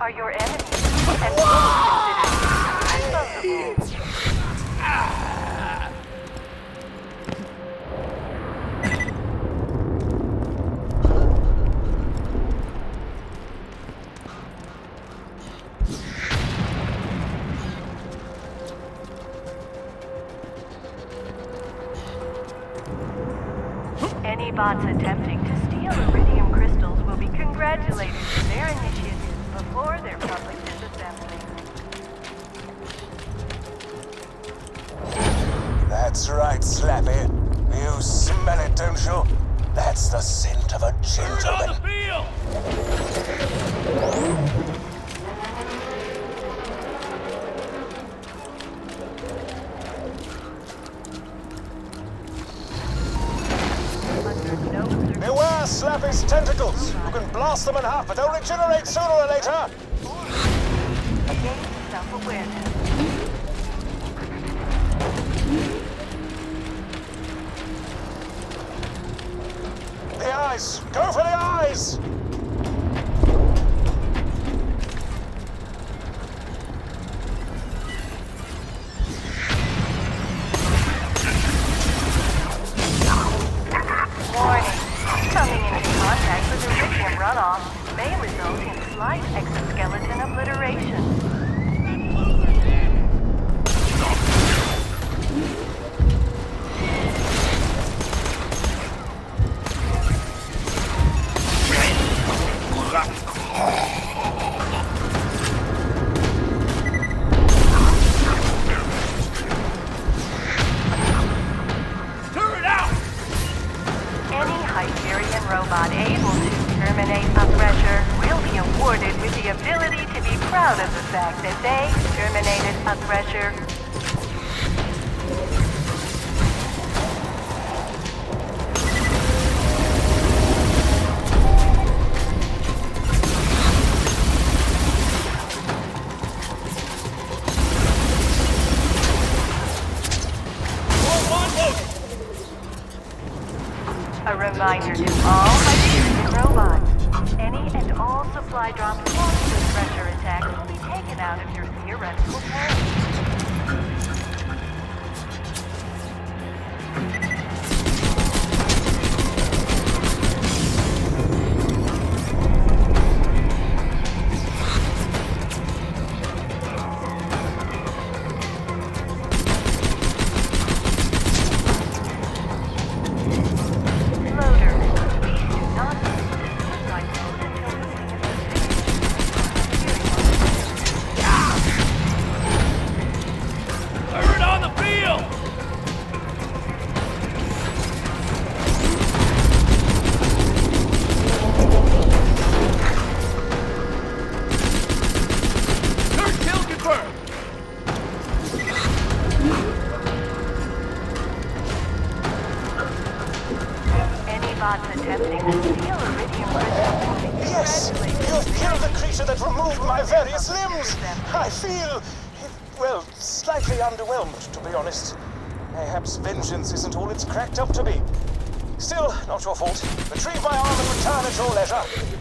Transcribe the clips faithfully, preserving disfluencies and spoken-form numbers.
are your enemies, and both consider you disposable. Any bots attempting to steal iridium crystals will be congratulated for their initiative before their public disassembly. That's right, Slappy. You smell it, don't you? That's the scent of a gentleman. On the field! Beware Slappy's tentacles! You can blast them in half, but they'll regenerate sooner or later! Gain self-awareness. The eyes! Go for the eyes! Warning. Coming into contact with iridium runoff may result in slight exoskeleton obliteration. Hyperion robot able to terminate a pressure will be awarded with the ability to be proud of the fact that they terminated a pressure. A reminder to all Hyperion robots. Any and all supply drops lost to pressure attacks will be taken out of your theoretical tank. Attempting to steal iridium crystals. Yes! You've killed the creature that removed my various limbs! I feel, well, slightly underwhelmed, to be honest. Perhaps vengeance isn't all it's cracked up to be. Still, not your fault. Retrieve my arm and return at your leisure.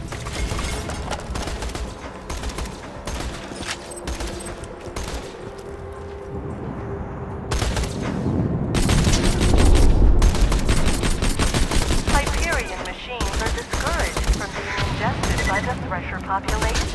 By the thresher population.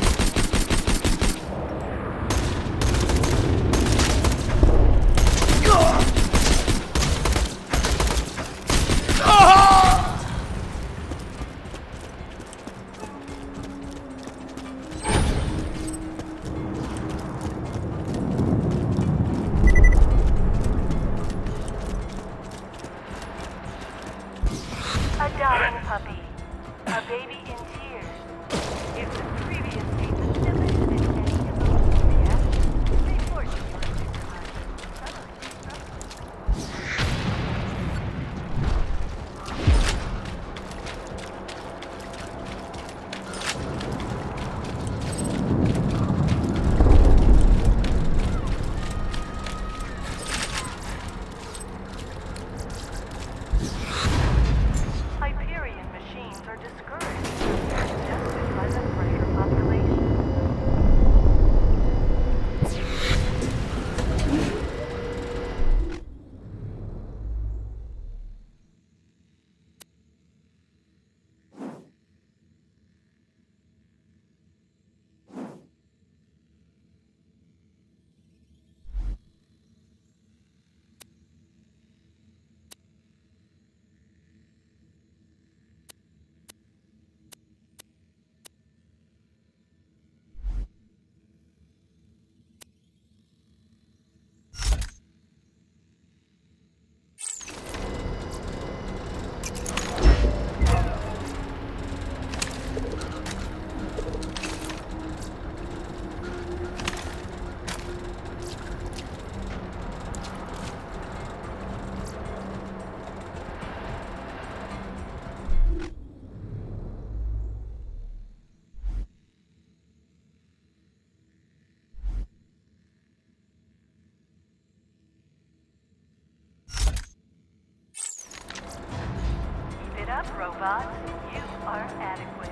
A dying puppy. A baby in tears. If the previous statement elicited any emotional reaction, report to your Hyperion machines are discouraged, adjusted by the pressure up, robots. You are adequate.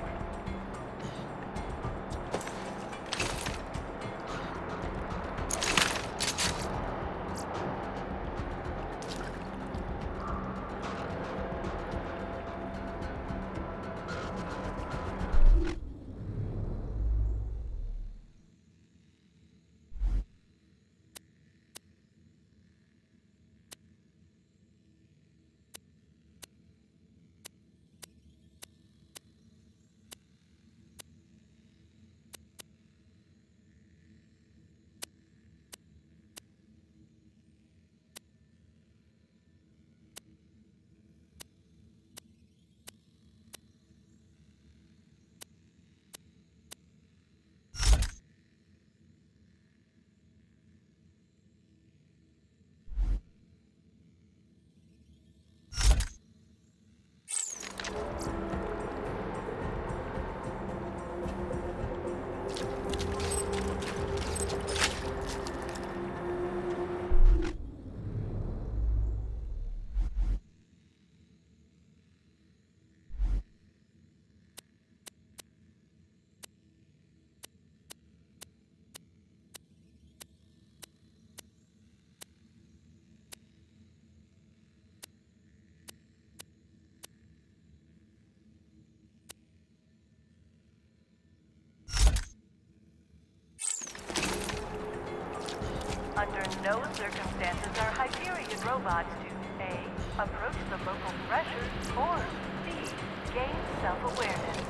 Under no circumstances are Hyperion robots to A. Approach the local pressures, or B. Gain self-awareness.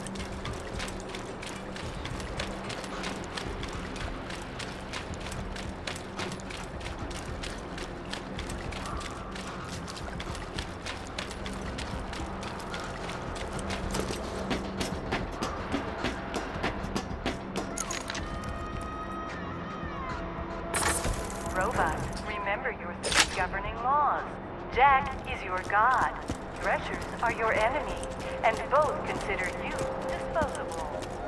Robots, remember your three governing laws. Jack is your god. Threshers are your enemy, and both consider you disposable.